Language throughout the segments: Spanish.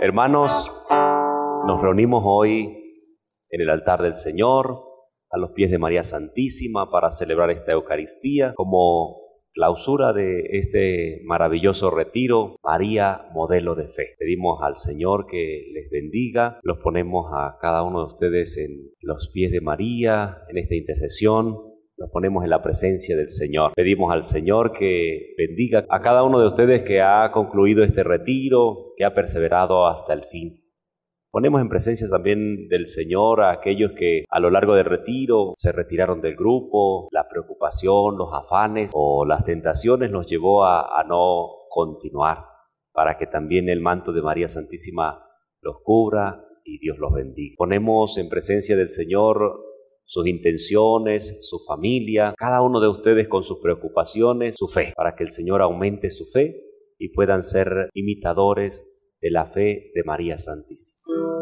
Hermanos, nos reunimos hoy en el altar del Señor, a los pies de María Santísima, para celebrar esta Eucaristía como clausura de este maravilloso retiro, María, modelo de fe. Pedimos al Señor que les bendiga, los ponemos a cada uno de ustedes en los pies de María, en esta intercesión, los ponemos en la presencia del Señor. Pedimos al Señor que bendiga a cada uno de ustedes que ha concluido este retiro, que ha perseverado hasta el fin. Ponemos en presencia también del Señor a aquellos que a lo largo del retiro se retiraron del grupo, la preocupación, los afanes o las tentaciones los llevó a no continuar, para que también el manto de María Santísima los cubra y Dios los bendiga. Ponemos en presencia del Señor sus intenciones, su familia, cada uno de ustedes con sus preocupaciones, su fe, para que el Señor aumente su fe y puedan ser imitadores de la fe de María Santísima.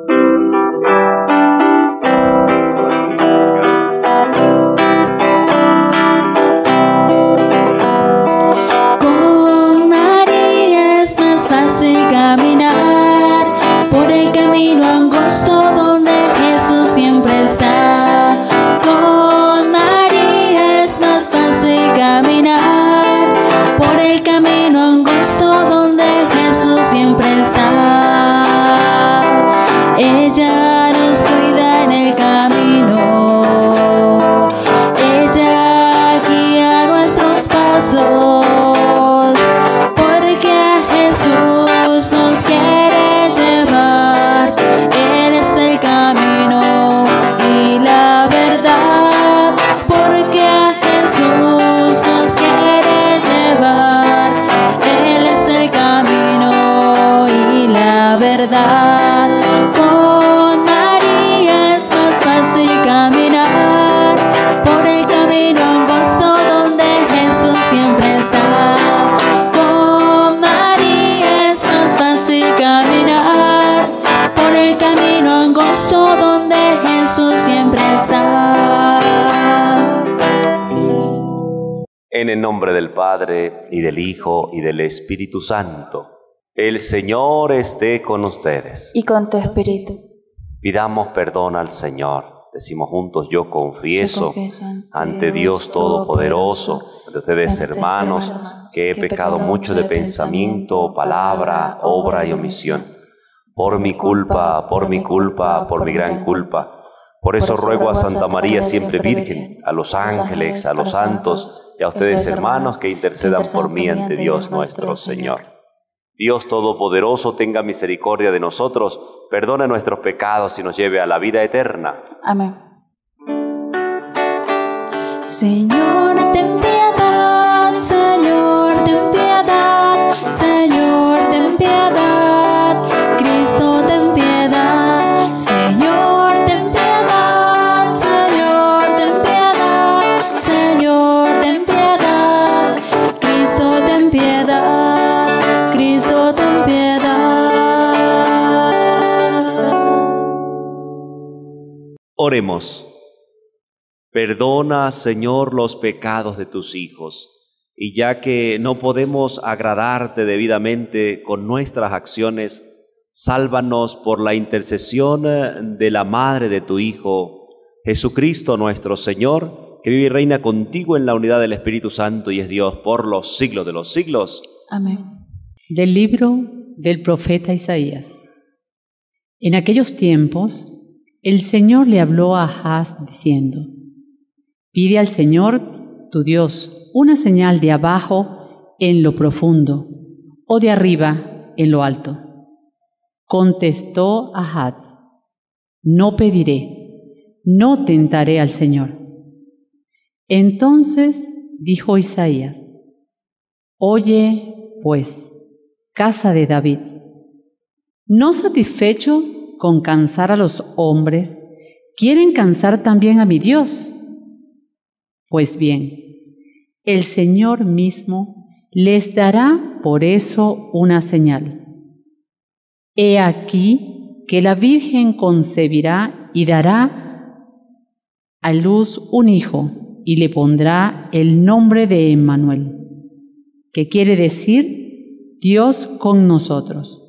Con María es más fácil caminar por el camino angosto donde Jesús siempre está. Con María es más fácil caminar por el camino angosto donde Jesús siempre está. Ella nos cuida en el camino, ella guía nuestros pasos, porque a Jesús nos quiere llevar. Él es el camino y la verdad, porque a Jesús nos quiere llevar. Él es el camino y la verdad. Con María es más fácil caminar por el camino angosto donde Jesús siempre está. Con María es más fácil caminar por el camino angosto donde Jesús siempre está. En el nombre del Padre, y del Hijo, y del Espíritu Santo. El Señor esté con ustedes. Y con tu espíritu. Pidamos perdón al Señor. Decimos juntos: yo confieso ante Dios Todopoderoso, ante ustedes, hermanos, que he pecado mucho de pensamiento, palabra, obra y omisión. Por mi culpa, por mi gran culpa. Por eso ruego a Santa María siempre Virgen, a los ángeles, a los santos y a ustedes, hermanos, que intercedan por mí ante Dios nuestro Señor. Dios Todopoderoso tenga misericordia de nosotros, perdone nuestros pecados y nos lleve a la vida eterna. Amén. Señor, ten piedad, Señor, ten piedad, Señor, ten piedad, Cristo, ten piedad, Señor, ten piedad, Señor, ten piedad, Señor, ten piedad, Cristo, ten piedad, Cristo, ten piedad. Oremos. Perdona, Señor, los pecados de tus hijos, y ya que no podemos agradarte debidamente con nuestras acciones, sálvanos por la intercesión de la Madre de tu Hijo, Jesucristo nuestro Señor, que vive y reina contigo en la unidad del Espíritu Santo y es Dios por los siglos de los siglos. Amén. Del libro del profeta Isaías. En aquellos tiempos, el Señor le habló a Ahaz diciendo: pide al Señor, tu Dios, una señal de abajo en lo profundo o de arriba en lo alto. Contestó Ahaz: no pediré, no tentaré al Señor. Entonces dijo Isaías: oye, pues, casa de David, ¿no satisfecho con cansar a los hombres, quieren cansar también a mi Dios? Pues bien, el Señor mismo les dará por eso una señal. He aquí que la Virgen concebirá y dará a luz un hijo y le pondrá el nombre de Emmanuel, que quiere decir Dios con nosotros.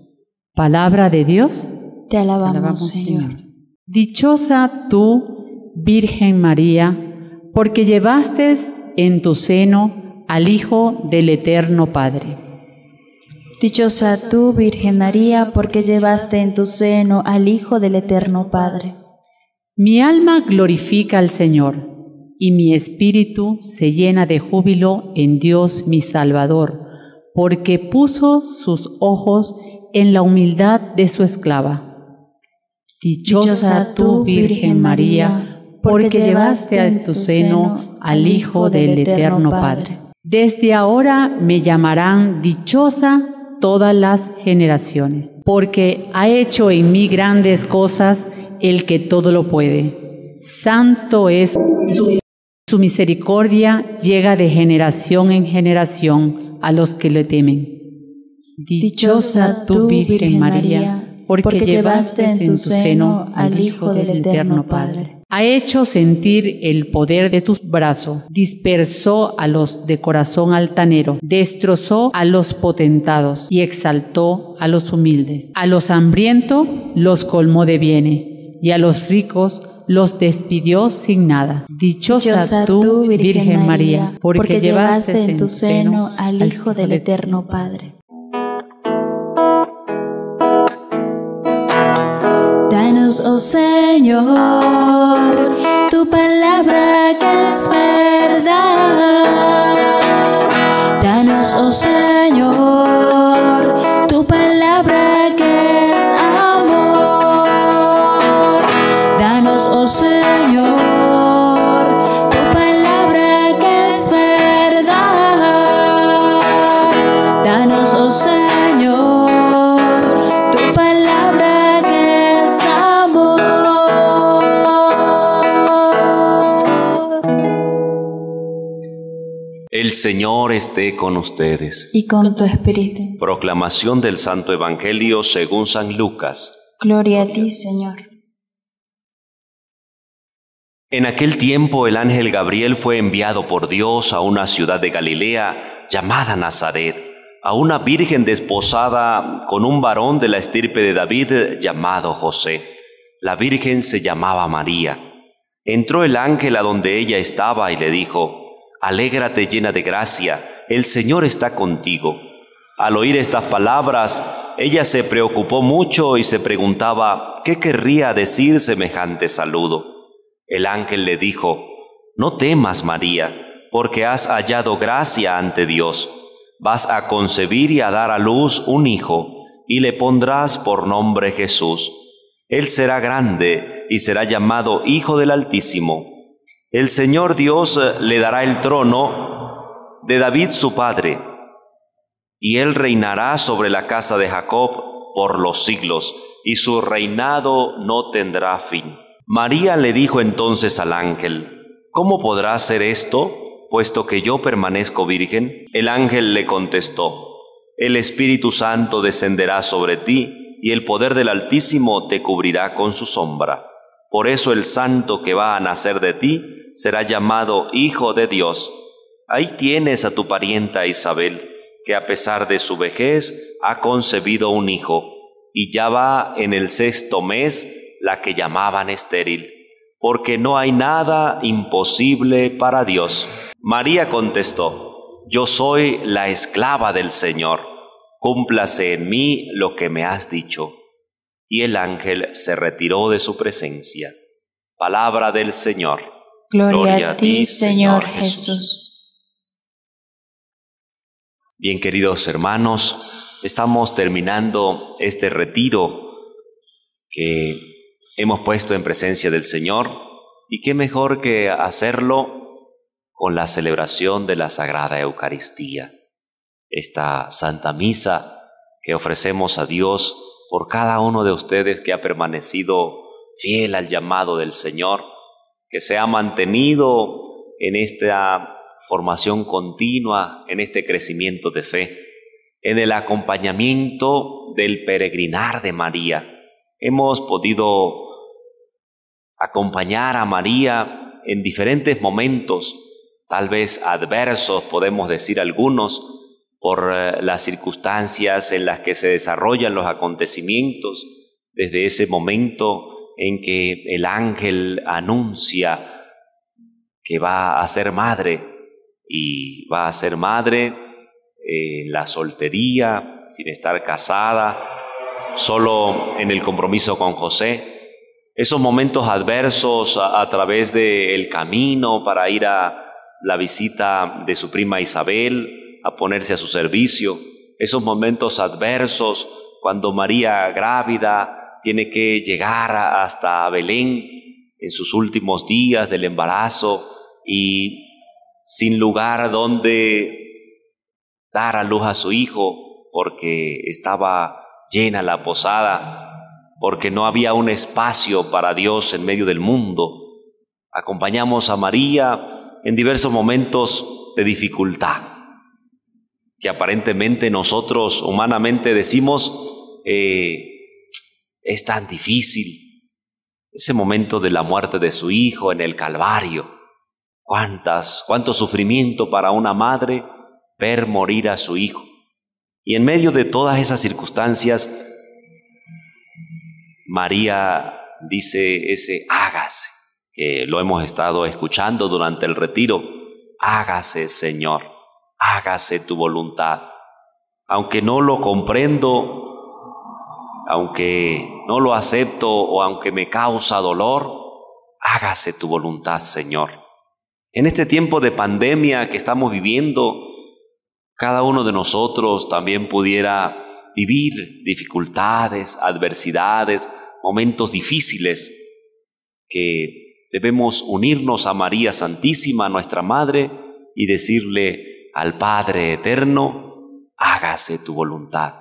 Palabra de Dios. Te alabamos, Señor. Dichosa tú, Virgen María, porque llevaste en tu seno al Hijo del Eterno Padre. Dichosa tú, Virgen María, porque llevaste en tu seno al Hijo del Eterno Padre. Mi alma glorifica al Señor, y mi espíritu se llena de júbilo en Dios mi Salvador, porque puso sus ojos en la humildad de su esclava. Dichosa tú, Virgen María, porque llevaste en tu seno al Hijo del Eterno Padre. Desde ahora me llamarán dichosa todas las generaciones, porque ha hecho en mí grandes cosas el que todo lo puede. Santo es su misericordia, llega de generación en generación a los que le temen. Dichosa tú, Virgen María, porque llevaste en tu seno al Hijo del Eterno Padre. Ha hecho sentir el poder de tu brazo, dispersó a los de corazón altanero, destrozó a los potentados y exaltó a los humildes. A los hambrientos los colmó de bienes y a los ricos los despidió sin nada. Dichosa tú, Virgen María, porque llevaste en tu seno al Hijo del Eterno Padre. Danos, oh Señor, tu palabra que es verdad. Danos, oh Señor, tu palabra que es amor. Danos, oh Señor, tu palabra que es verdad. Danos, oh Señor, tu palabra que es amor. El Señor esté con ustedes. Y con tu espíritu. Proclamación del Santo Evangelio según San Lucas. Gloria a ti, Señor. En aquel tiempo el ángel Gabriel fue enviado por Dios a una ciudad de Galilea llamada Nazaret, a una virgen desposada con un varón de la estirpe de David llamado José. La virgen se llamaba María. Entró el ángel a donde ella estaba y le dijo: Alégrate llena de gracia, el Señor está contigo. Al oír estas palabras, ella se preocupó mucho y se preguntaba qué querría decir semejante saludo. El ángel le dijo: No temas, María, porque has hallado gracia ante Dios. Vas a concebir y a dar a luz un hijo, y le pondrás por nombre Jesús. Él será grande y será llamado Hijo del Altísimo. El Señor Dios le dará el trono de David su padre, y él reinará sobre la casa de Jacob por los siglos, y su reinado no tendrá fin. María le dijo entonces al ángel: ¿Cómo podrá ser esto, puesto que yo permanezco virgen? El ángel le contestó: El Espíritu Santo descenderá sobre ti, y el poder del Altísimo te cubrirá con su sombra. Por eso el santo que va a nacer de ti será llamado Hijo de Dios. Ahí tienes a tu parienta Isabel, que a pesar de su vejez ha concebido un hijo, y ya va en el 6º mes la que llamaban estéril, porque no hay nada imposible para Dios. María contestó: Yo soy la esclava del Señor, cúmplase en mí lo que me has dicho. Y el ángel se retiró de su presencia. Palabra del Señor. Gloria a ti, Señor Jesús. Bien, queridos hermanos, estamos terminando este retiro que hemos puesto en presencia del Señor, y qué mejor que hacerlo con la celebración de la Sagrada Eucaristía, esta Santa Misa que ofrecemos a Dios por cada uno de ustedes que ha permanecido fiel al llamado del Señor, que se ha mantenido en esta formación continua, en este crecimiento de fe, en el acompañamiento del peregrinar de María. Hemos podido acompañar a María en diferentes momentos, tal vez adversos, podemos decir algunos, por las circunstancias en las que se desarrollan los acontecimientos, desde ese momento en que el ángel anuncia que va a ser madre, y va a ser madre en la soltería, sin estar casada, solo en el compromiso con José. Esos momentos adversos a través del camino para ir a la visita de su prima Isabel, a ponerse a su servicio. Esos momentos adversos cuando María, grávida, tiene que llegar hasta Belén en sus últimos días del embarazo y sin lugar donde dar a luz a su hijo porque estaba llena la posada, porque no había un espacio para Dios en medio del mundo. Acompañamos a María en diversos momentos de dificultad, que aparentemente nosotros humanamente decimos es tan difícil. Ese momento de la muerte de su hijo en el Calvario, cuánto sufrimiento para una madre ver morir a su hijo. Y en medio de todas esas circunstancias, María dice ese hágase, que lo hemos estado escuchando durante el retiro. Hágase, Señor, hágase tu voluntad. Aunque no lo comprendo, aunque no lo acepto o aunque me causa dolor, hágase tu voluntad, Señor. En este tiempo de pandemia que estamos viviendo, cada uno de nosotros también pudiera vivir dificultades, adversidades, momentos difíciles, que debemos unirnos a María Santísima, nuestra Madre, y decirle al Padre Eterno, hágase tu voluntad.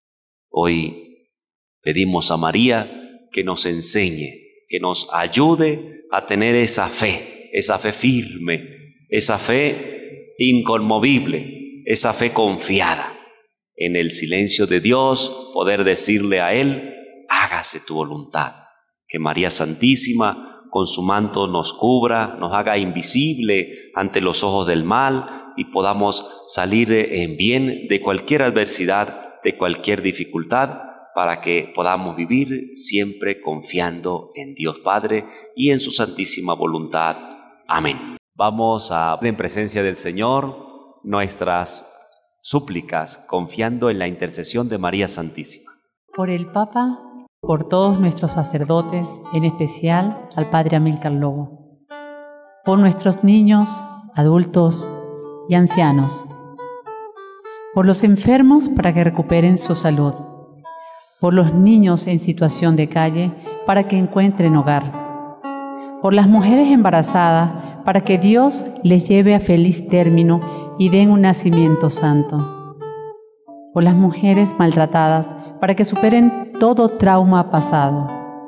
Hoy pedimos a María que nos enseñe, que nos ayude a tener esa fe firme, esa fe inconmovible, esa fe confiada. En el silencio de Dios, poder decirle a Él, hágase tu voluntad. Que María Santísima con su manto nos cubra, nos haga invisible ante los ojos del mal y podamos salir en bien de cualquier adversidad, de cualquier dificultad, para que podamos vivir siempre confiando en Dios Padre y en su santísima voluntad. Amén. Vamos a en presencia del Señor nuestras súplicas, confiando en la intercesión de María Santísima. Por el Papa, por todos nuestros sacerdotes, en especial al Padre Amílcar Lobo. Por nuestros niños, adultos y ancianos. Por los enfermos para que recuperen su salud. Por los niños en situación de calle para que encuentren hogar. Por las mujeres embarazadas para que Dios les lleve a feliz término y den un nacimiento santo. Por las mujeres maltratadas para que superen todo trauma pasado.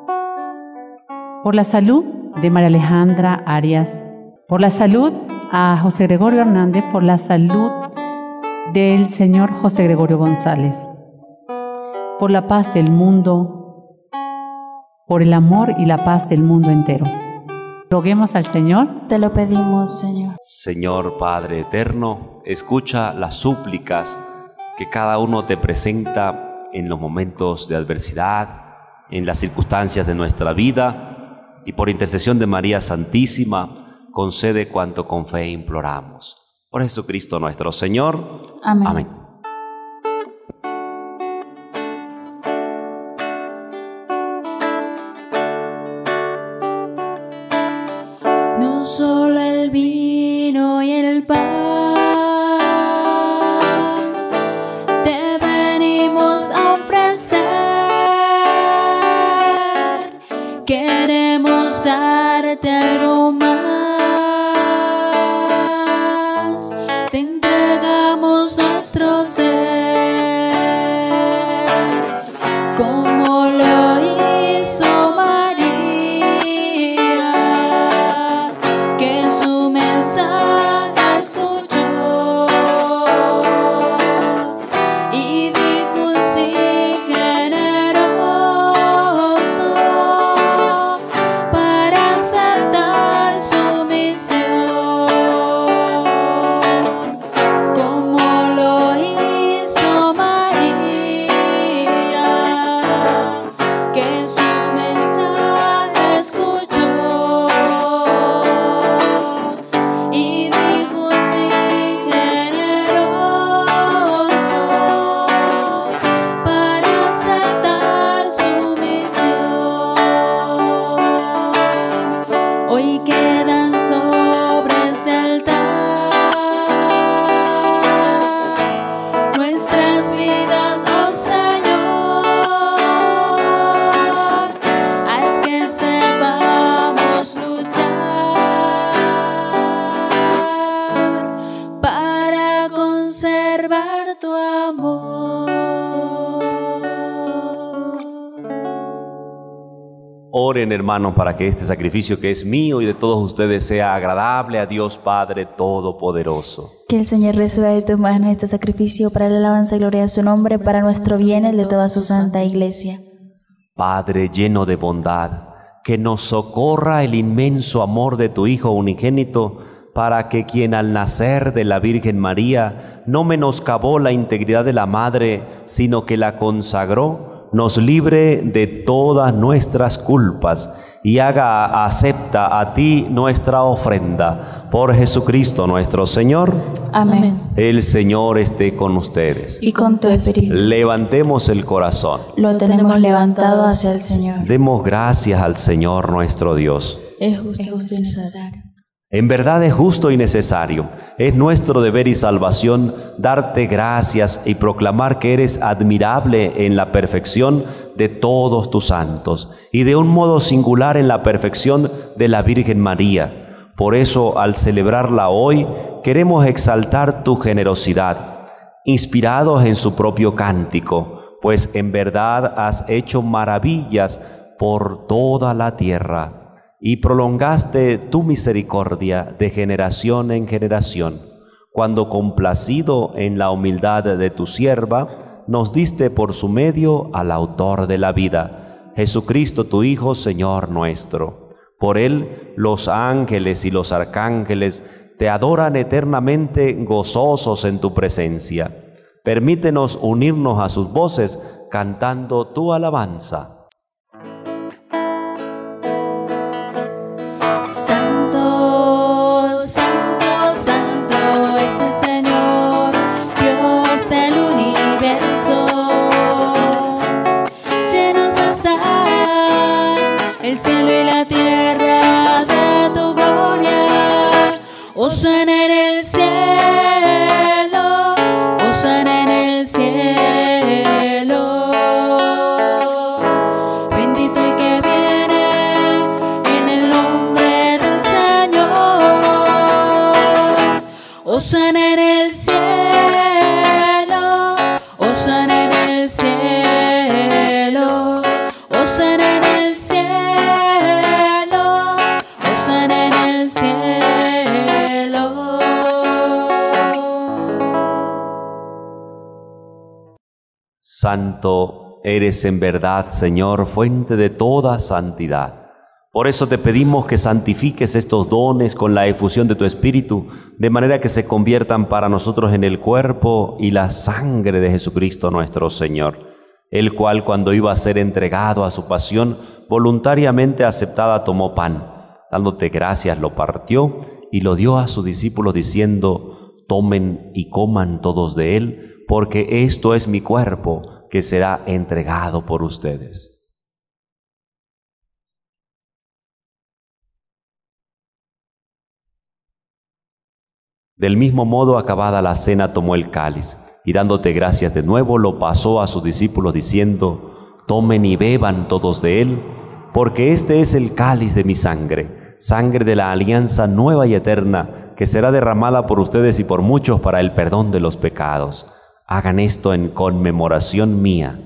Por la salud de María Alejandra Arias. Por la salud a José Gregorio Hernández. Por la salud del señor José Gregorio González. Por la paz del mundo, por el amor y la paz del mundo entero. Roguemos al Señor. Te lo pedimos, Señor. Señor Padre Eterno, escucha las súplicas que cada uno te presenta en los momentos de adversidad, en las circunstancias de nuestra vida, y por intercesión de María Santísima, concede cuanto con fe imploramos. Por Jesucristo nuestro Señor. Amén. Amén. No solo el vino y el pan te venimos a ofrecer, queremos darte algo más, te entregamos nuestro ser, como lo hizo María, que en su Oren, hermanos, para que este sacrificio que es mío y de todos ustedes sea agradable a Dios Padre Todopoderoso. Que el Señor reciba de tus manos este sacrificio para la alabanza y gloria de su nombre, para nuestro bien y el de toda su santa Iglesia. Padre lleno de bondad, que nos socorra el inmenso amor de tu Hijo unigénito, para que quien al nacer de la Virgen María no menoscabó la integridad de la Madre, sino que la consagró, nos libre de todas nuestras culpas y haga acepta a ti nuestra ofrenda. Por Jesucristo nuestro Señor. Amén. El Señor esté con ustedes. Y con tu espíritu. Levantemos el corazón. Lo tenemos levantado hacia el Señor. Demos gracias al Señor nuestro Dios. Es justo y necesario. En verdad es justo y necesario. Es nuestro deber y salvación darte gracias y proclamar que eres admirable en la perfección de todos tus santos y de un modo singular en la perfección de la Virgen María. Por eso, al celebrarla hoy, queremos exaltar tu generosidad, inspirados en su propio cántico, pues en verdad has hecho maravillas por toda la tierra. Y prolongaste tu misericordia de generación en generación, cuando complacido en la humildad de tu sierva, nos diste por su medio al autor de la vida, Jesucristo tu Hijo, Señor nuestro. Por él los ángeles y los arcángeles te adoran eternamente gozosos en tu presencia. Permítenos unirnos a sus voces cantando tu alabanza. El cielo y la tierra de tu gloria, hosana en el cielo, hosana en el cielo. Bendito el que viene en el nombre del Señor, hosana en el cielo, hosana en el cielo, hosana en el cielo. Santo eres en verdad, Señor, fuente de toda santidad. Por eso te pedimos que santifiques estos dones con la efusión de tu Espíritu, de manera que se conviertan para nosotros en el cuerpo y la sangre de Jesucristo nuestro Señor, el cual, cuando iba a ser entregado a su pasión, voluntariamente aceptada tomó pan, dándote gracias lo partió y lo dio a sus discípulos diciendo: tomen y coman todos de él, porque esto es mi cuerpo que será entregado por ustedes. Del mismo modo, acabada la cena, tomó el cáliz y dándote gracias de nuevo, lo pasó a sus discípulos diciendo: tomen y beban todos de él, porque este es el cáliz de mi sangre, sangre de la alianza nueva y eterna, que será derramada por ustedes y por muchos para el perdón de los pecados. Hagan esto en conmemoración mía.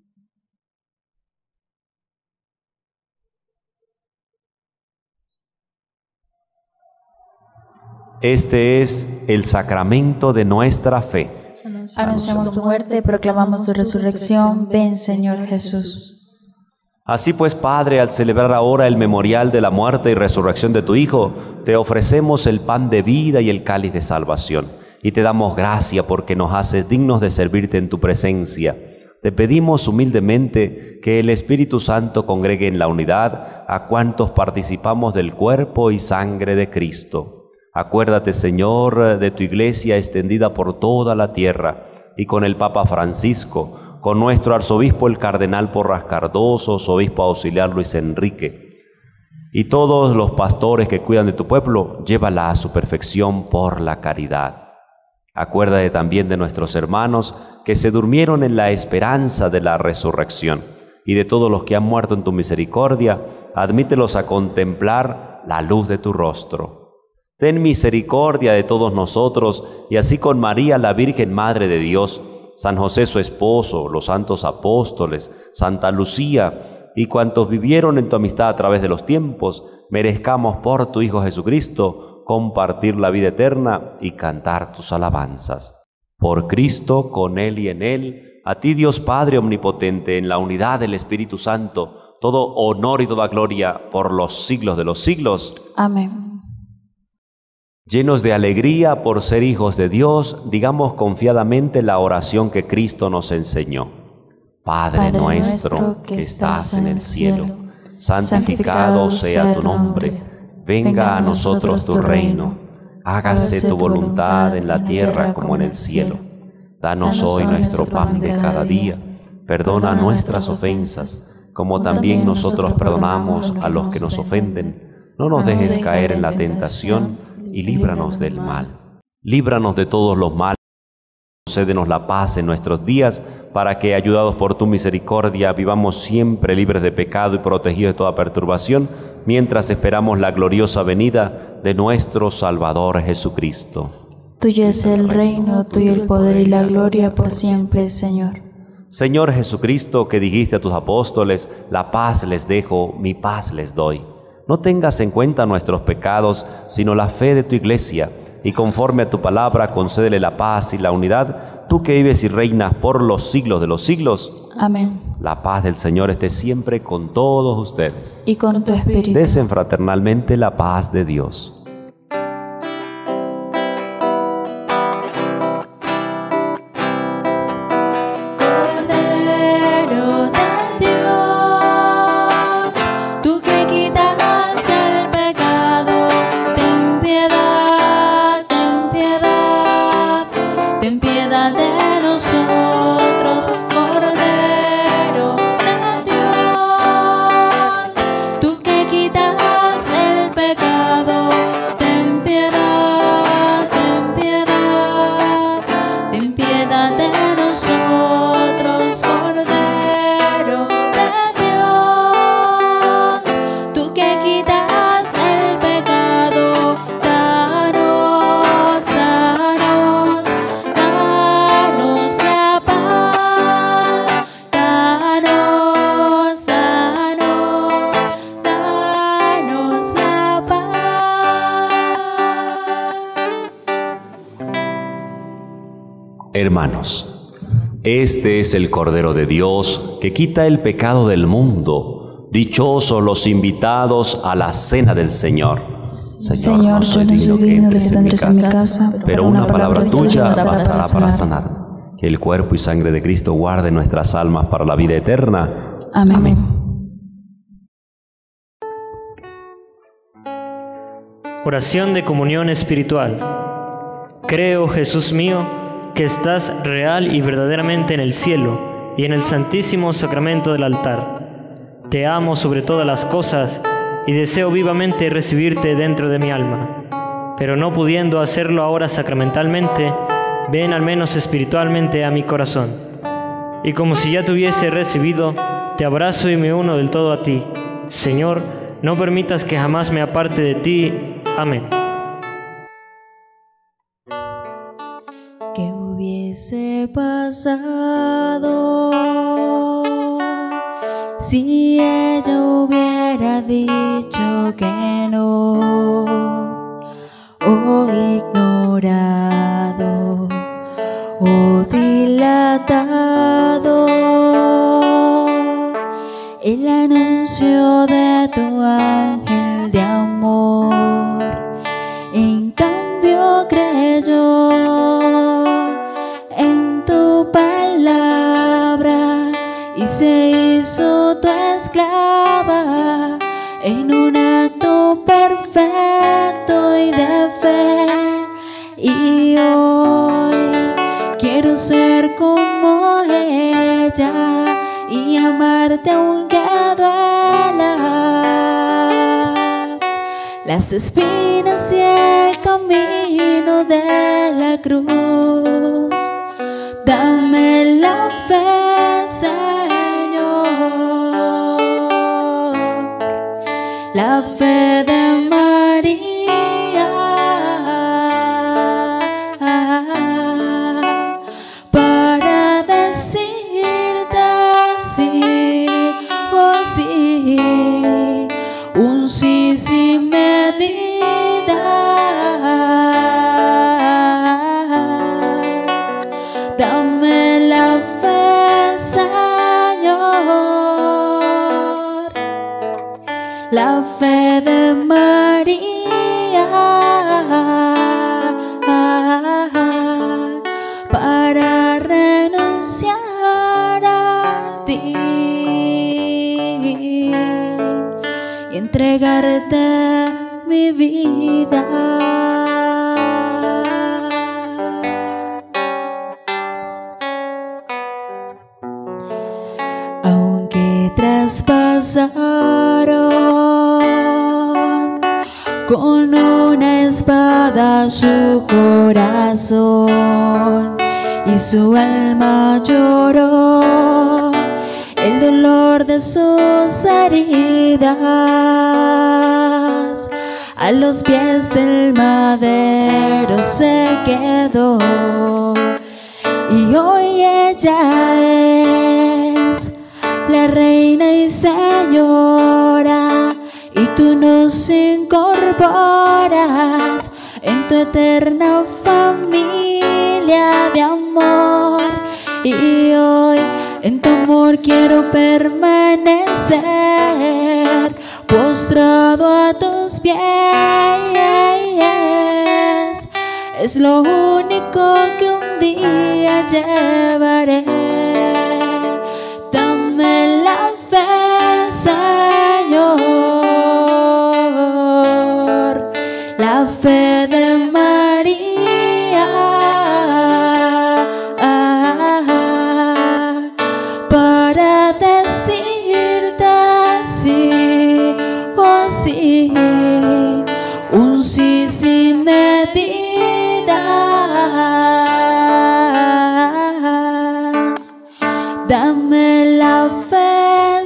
Este es el sacramento de nuestra fe. Anunciamos tu muerte, proclamamos tu resurrección. Ven, Señor Jesús. Así pues, Padre, al celebrar ahora el memorial de la muerte y resurrección de tu Hijo, te ofrecemos el pan de vida y el cáliz de salvación. Y te damos gracia porque nos haces dignos de servirte en tu presencia. Te pedimos humildemente que el Espíritu Santo congregue en la unidad a cuantos participamos del cuerpo y sangre de Cristo. Acuérdate, Señor, de tu Iglesia extendida por toda la tierra, y con el Papa Francisco, con nuestro arzobispo el Cardenal Porras Cardoso, su obispo auxiliar Luis Enrique, y todos los pastores que cuidan de tu pueblo, llévala a su perfección por la caridad. Acuérdate también de nuestros hermanos que se durmieron en la esperanza de la resurrección, y de todos los que han muerto en tu misericordia, admítelos a contemplar la luz de tu rostro. Ten misericordia de todos nosotros, y así con María, la Virgen Madre de Dios, San José su esposo, los santos apóstoles, Santa Lucía, y cuantos vivieron en tu amistad a través de los tiempos, merezcamos por tu Hijo Jesucristo compartir la vida eterna y cantar tus alabanzas. Por Cristo, con Él y en Él, a ti Dios Padre Omnipotente, en la unidad del Espíritu Santo, todo honor y toda gloria por los siglos de los siglos. Amén. Llenos de alegría por ser hijos de Dios, digamos confiadamente la oración que Cristo nos enseñó. Padre nuestro que estás en el cielo, santificado sea tu nombre. Venga a nosotros tu reino. Hágase tu voluntad en la tierra como en el cielo. Danos hoy nuestro pan de cada día. Perdona nuestras ofensas, como también nosotros perdonamos a los que nos ofenden. No nos dejes caer en la tentación y líbranos del mal. Líbranos de todos los males. Concédenos la paz en nuestros días, para que, ayudados por tu misericordia, vivamos siempre libres de pecado y protegidos de toda perturbación, mientras esperamos la gloriosa venida de nuestro Salvador Jesucristo. Tuyo es el reino, tuyo el poder y la gloria por siempre, Señor. Señor Jesucristo, que dijiste a tus apóstoles, la paz les dejo, mi paz les doy. No tengas en cuenta nuestros pecados, sino la fe de tu Iglesia, y conforme a tu palabra, concédele la paz y la unidad, tú que vives y reinas por los siglos de los siglos. Amén. La paz del Señor esté siempre con todos ustedes. Y con tu espíritu. Desen fraternalmente la paz de Dios. Hermanos, este es el Cordero de Dios que quita el pecado del mundo. Dichosos los invitados a la cena del Señor. Señor, no soy digno que entres en mi casa, pero una palabra tuya bastará para sanar. Que el cuerpo y sangre de Cristo guarde nuestras almas para la vida eterna. Amén. Oración de comunión espiritual. Creo, Jesús mío, que estás real y verdaderamente en el cielo y en el santísimo sacramento del altar. Te amo sobre todas las cosas y deseo vivamente recibirte dentro de mi alma. Pero no pudiendo hacerlo ahora sacramentalmente, ven al menos espiritualmente a mi corazón. Y como si ya te hubiese recibido, te abrazo y me uno del todo a ti. Señor, no permitas que jamás me aparte de ti. Amén. ¿Qué hubiese pasado si ella hubiera dicho que no, o ignorado, o dilatado el anuncio de tu ángel de amor? En cambio creyó en tu palabra y se hizo tu esclava en un acto perfecto y de fe. Y hoy quiero ser como ella y amarte aunque duela las espinas y el camino de la cruz. Dame la fe, Señor, la fe de María, para decirte sí, oh sí. la fe de María para renunciar a ti y entregarte mi vida. Aunque traspasaron con una espada su corazón y su alma lloró el dolor de sus heridas, a los pies del madero se quedó, y hoy ella es la reina y señora, y tú nos incorporas en tu eterna familia de amor, y hoy en tu amor quiero permanecer postrado a tus pies. Es lo único que un día llevaré. Dame la fe, Señor, la fe de María, para decirte sí, oh sí, un sí sin medidas. Dame la fe,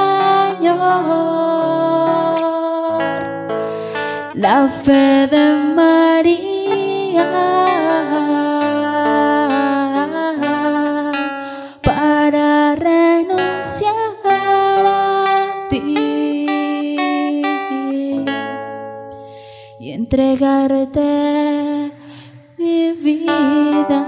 Señor, la fe de María, para renunciar a ti y entregarte mi vida.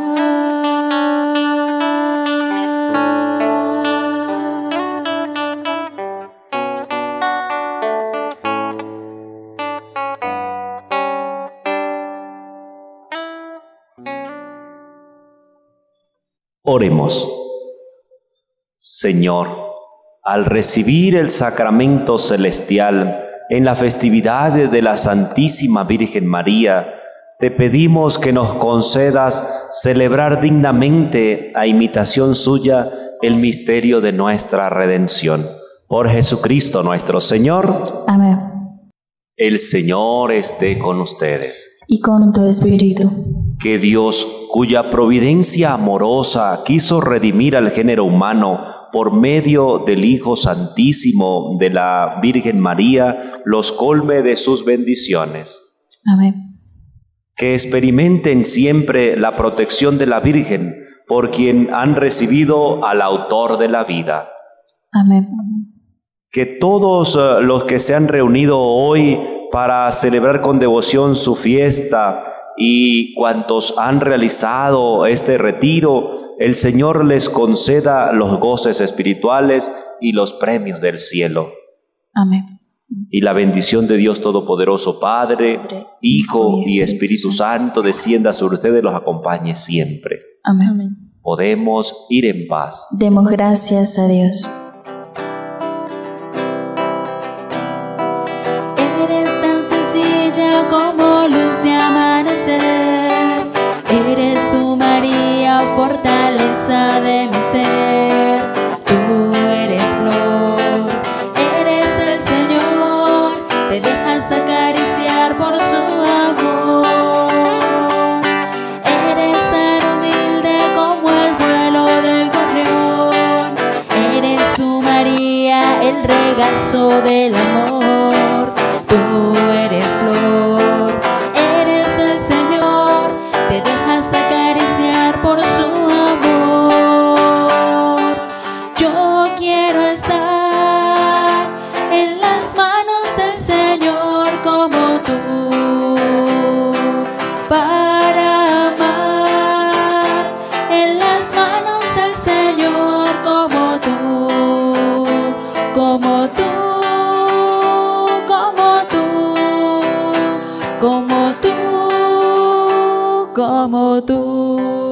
Oremos. Señor, al recibir el sacramento celestial en la festividad de la Santísima Virgen María, te pedimos que nos concedas celebrar dignamente, a imitación suya, el misterio de nuestra redención. Por Jesucristo nuestro Señor. Amén. El Señor esté con ustedes. Y con tu espíritu. Que Dios, cuya providencia amorosa quiso redimir al género humano por medio del Hijo Santísimo de la Virgen María, los colme de sus bendiciones. Amén. Que experimenten siempre la protección de la Virgen, por quien han recibido al Autor de la vida. Amén. Que todos los que se han reunido hoy para celebrar con devoción su fiesta y cuantos han realizado este retiro, el Señor les conceda los goces espirituales y los premios del cielo. Amén. Y la bendición de Dios Todopoderoso, Padre, Hijo y Espíritu Santo, descienda sobre ustedes y los acompañe siempre. Amén. Podemos ir en paz. Demos gracias a Dios. Eres tan sencilla como luz de amanecer. Eres tú, María, fortaleza de mi ser. Tú eres flor, eres del Señor. Te dejas acariciar por su amor. Eres tan humilde como el vuelo del gorrión. Eres tú, María, el regazo del amor. Tú eres flor, eres del Señor. Te dejas acariciar por su amor. Yo quiero estar en las manos del Señor como tú, para amar en las manos del Señor como tú, como tú. como tú.